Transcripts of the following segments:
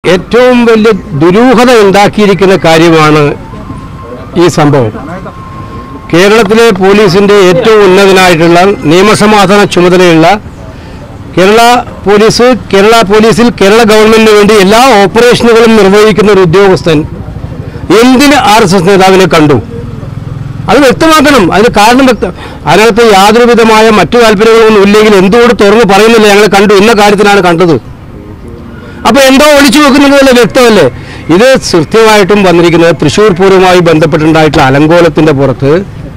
ഏറ്റവും വലിയ ദുരൂഹത ഉണ്ടാക്കിയിരിക്കുന്ന കാര്യമാണ് ഈ സംഭവം. കേരളത്തിലെ പോലീസിന്റെ ഏറ്റവും ഉന്നതനായിട്ടുള്ള നിയമസമാധാന ചുമതലയുള്ള കേരള പോലീസിൽ കേരള ഗവൺമെന്റിന് വേണ്ടി എല്ലാ ഓപ്പറേഷനുകളും നിർവഹിക്കുന്ന ഒരു ഉദ്യോഗസ്ഥൻ എന്തിന് RSS നേതാവിനെ കണ്ടു? അത് വ്യക്തമാക്കണം. അതിന് കാരണം അതിനകത്ത് യാതൊരു വിധമായ മറ്റു താല്പര്യങ്ങളൊന്നും ഇല്ലെങ്കിൽ എന്തുകൊണ്ട് തുറന്ന് പറയുന്നില്ല ഞങ്ങൾ കണ്ടു, ഇന്ന കാര്യത്തിനാണ് കണ്ടത്? അപ്പോൾ എന്തോ ഒളിച്ചു വെക്കുന്നതല്ലേ, വ്യക്തമല്ലേ? ഇത് കൃത്യമായിട്ടും വന്നിരിക്കുന്നത് തൃശ്ശൂർ പൂരവുമായി ബന്ധപ്പെട്ടുണ്ടായിട്ടുള്ള അലങ്കോലത്തിന്റെ പുറത്ത്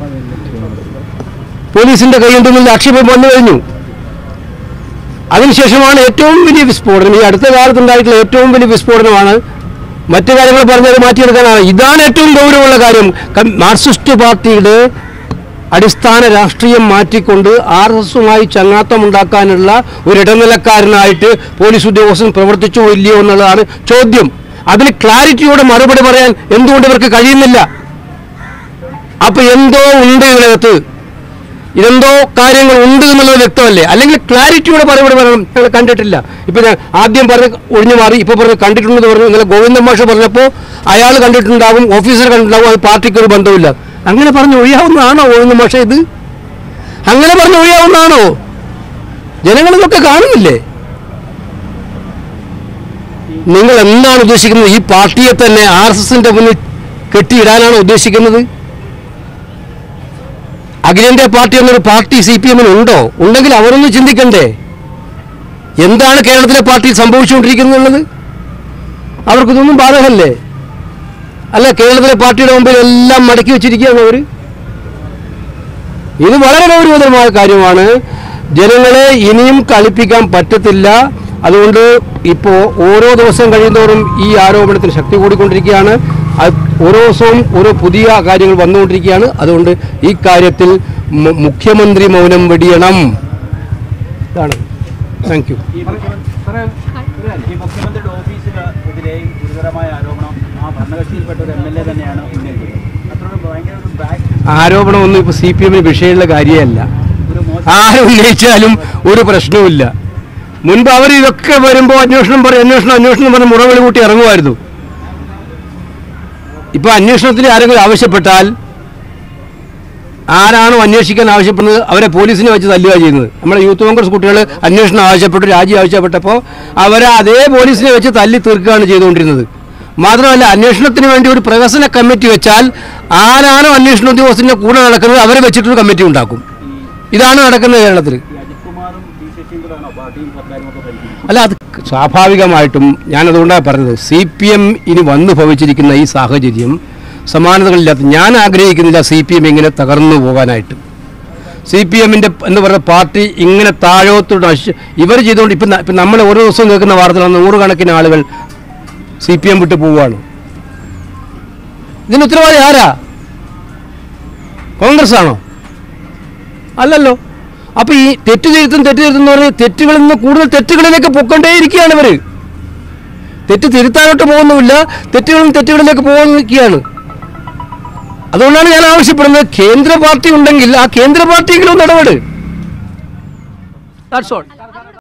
പോലീസിന്റെ കൈയുണ്ടെന്നുള്ള ആക്ഷേപം വന്നു കഴിഞ്ഞു. അതിനുശേഷമാണ് ഏറ്റവും വലിയ വിസ്ഫോടനം, ഈ അടുത്ത കാലത്തുണ്ടായിട്ടുള്ള ഏറ്റവും വലിയ വിസ്ഫോടനമാണ്. മറ്റു കാര്യങ്ങൾ പറഞ്ഞത് മാറ്റിയെടുക്കാനാണ്. ഇതാണ് ഏറ്റവും ഗൗരവമുള്ള കാര്യം. മാർക്സിസ്റ്റ് പാർട്ടിയുടെ അടിസ്ഥാന രാഷ്ട്രീയം മാറ്റിക്കൊണ്ട് RSSുമായി ചങ്ങാത്തമുണ്ടാക്കാനുള്ള ഒരു ഇടനിലക്കാരനായിട്ട് പോലീസ് ഉദ്യോഗസ്ഥൻ പ്രവർത്തിച്ചോ ഇല്ലയോ എന്നുള്ളതാണ് ചോദ്യം. അതിന് ക്ലാരിറ്റിയോടെ മറുപടി പറയാൻ എന്തുകൊണ്ട് ഇവർക്ക് കഴിയുന്നില്ല? അപ്പൊ എന്തോ ഉണ്ട് ഇതിനകത്ത്, ഇതെന്തോ കാര്യങ്ങൾ ഉണ്ട് എന്നുള്ളത് വ്യക്തമല്ലേ? അല്ലെങ്കിൽ ക്ലാരിറ്റിയോടെ മറുപടി പറയണം. ഞങ്ങൾ കണ്ടിട്ടില്ല. ഇപ്പൊ ഞാൻ ആദ്യം പറഞ്ഞ് ഒഴിഞ്ഞു മാറി, ഇപ്പൊ പറഞ്ഞ് കണ്ടിട്ടുണ്ടെന്ന് പറഞ്ഞു. ഇന്നലെ ഗോവിന്ദൻ മാഷ് പറഞ്ഞപ്പോൾ അയാൾ കണ്ടിട്ടുണ്ടാകും, ഓഫീസർ കണ്ടിട്ടുണ്ടാകും, അത് പാർട്ടിക്ക് ഒരു ബന്ധമില്ല. അങ്ങനെ പറഞ്ഞ് ഒഴിയാവുന്നതാണോ ഗോവിന്ദൻ മാഷ? ഇത് അങ്ങനെ പറഞ്ഞ് ഒഴിയാവുന്നതാണോ? ജനങ്ങളിതൊക്കെ കാണുന്നില്ലേ? നിങ്ങൾ എന്താണ് ഉദ്ദേശിക്കുന്നത്? ഈ പാർട്ടിയെ തന്നെ RSSന്റെ മുന്നിൽ കെട്ടിയിടാനാണ് ഉദ്ദേശിക്കുന്നത്? അഖിലേന്ത്യാ പാർട്ടി എന്നൊരു പാർട്ടി CPM ഉണ്ടോ? ഉണ്ടെങ്കിൽ അവരൊന്ന് ചിന്തിക്കണ്ടേ? എന്താണ് കേരളത്തിലെ പാർട്ടിയിൽ സംഭവിച്ചുകൊണ്ടിരിക്കുന്നത്? അവർക്കിതൊന്നും ബാധകമല്ലേ? അല്ല, കേരളത്തിലെ പാർട്ടിയുടെ മുമ്പിൽ എല്ലാം മടക്കി വെച്ചിരിക്കുകയാണ് അവർ. ഇത് വളരെ ഗൗരവതരമായ കാര്യമാണ്. ജനങ്ങളെ ഇനിയും കളിപ്പിക്കാൻ പറ്റത്തില്ല. അതുകൊണ്ട് ഇപ്പോൾ ഓരോ ദിവസം കഴിയുന്നതോറും ഈ ആരോപണത്തിന് ശക്തി കൂടിക്കൊണ്ടിരിക്കുകയാണ്. ഓരോ ദിവസവും ഓരോ പുതിയ കാര്യങ്ങൾ വന്നുകൊണ്ടിരിക്കുകയാണ്. അതുകൊണ്ട് ഈ കാര്യത്തിൽ മുഖ്യമന്ത്രി മൗനം വെടിയണം. ഇതാണ്. Thank you. മുഖ്യമന്ത്രിയുടെ ഓഫീസിനെതിരെയും ഗുരുതരമായ ആരോപണം ആ ഭരണകക്ഷിയിൽപ്പെട്ട ഒരു MLA തന്നെയാണ് ആരോപണമൊന്നും ഇപ്പോൾ CPMന് വിഷയമുള്ള കാര്യമല്ല. ആരുന്നയിച്ചാലും ഒരു പ്രശ്നവുമില്ല. മുൻപ് അവർ ഇതൊക്കെ വരുമ്പോൾ അന്വേഷണം പറഞ്ഞ് മുറവിളി കൂട്ടി ഇറങ്ങുമായിരുന്നു. ഇപ്പൊ അന്വേഷണത്തിന് ആരെങ്കിലും ആവശ്യപ്പെട്ടാൽ ആരാണോ അന്വേഷിക്കാൻ ആവശ്യപ്പെടുന്നത് അവരെ പോലീസിനെ വെച്ച് തല്ലുക ചെയ്യുന്നത്. നമ്മുടെ യൂത്ത് കോൺഗ്രസ് കുട്ടികൾ അന്വേഷണം ആവശ്യപ്പെട്ടു, രാജി ആവശ്യപ്പെട്ടപ്പോൾ അവരെ അതേ പോലീസിനെ വെച്ച് തല്ലി തീർക്കുകയാണ് ചെയ്തുകൊണ്ടിരുന്നത്. മാത്രമല്ല, അന്വേഷണത്തിന് വേണ്ടി ഒരു പ്രഹസന കമ്മിറ്റി വെച്ചാൽ ആരാണോ അന്വേഷണ ഉദ്യോഗസ്ഥന്റെ കൂടെ നടക്കുന്നത് അവരെ വെച്ചിട്ടൊരു കമ്മിറ്റി ഉണ്ടാക്കും. ഇതാണ് നടക്കുന്നത് കേരളത്തിൽ. അല്ല, അത് സ്വാഭാവികമായിട്ടും ഞാനതുകൊണ്ടാണ് പറഞ്ഞത്, CPM ഇനി വന്നു ഭവിച്ചിരിക്കുന്ന ഈ സാഹചര്യം സമാനതകളില്ലാത്ത. ഞാൻ ആഗ്രഹിക്കുന്നില്ല CPM ഇങ്ങനെ തകർന്നു പോകാനായിട്ട്. CPMന്റെ എന്ന് പറയുന്ന പാർട്ടി ഇങ്ങനെ താഴോത്തോട്ട് ഇവർ ചെയ്തുകൊണ്ട് ഇപ്പം നമ്മൾ ഓരോ ദിവസവും കേൾക്കുന്ന വാർത്തകളാണ് 100 കണക്കിന് ആളുകൾ CPM വിട്ട് പോവുകയാണ്. ഇതിന് ഉത്തരവാദി ആരാ? കോൺഗ്രസ് ആണോ? അല്ലല്ലോ. അപ്പൊ ഈ തെറ്റ് തിരുത്തുന്ന പറഞ്ഞാൽ തെറ്റുകളിൽ നിന്ന് കൂടുതൽ തെറ്റുകളിലേക്ക് പൊക്കൊണ്ടേയിരിക്കുകയാണ് ഇവര്. തെറ്റ് തിരുത്താനോട്ട് പോകുന്നുമില്ല, തെറ്റുകളിലേക്ക് പോകുകയാണ്. അതുകൊണ്ടാണ് ഞാൻ ആവശ്യപ്പെടുന്നത്, കേന്ദ്ര പാർട്ടി ഉണ്ടെങ്കിൽ ആ കേന്ദ്ര പാർട്ടിയെങ്കിലും ഇടപെട്. That's all.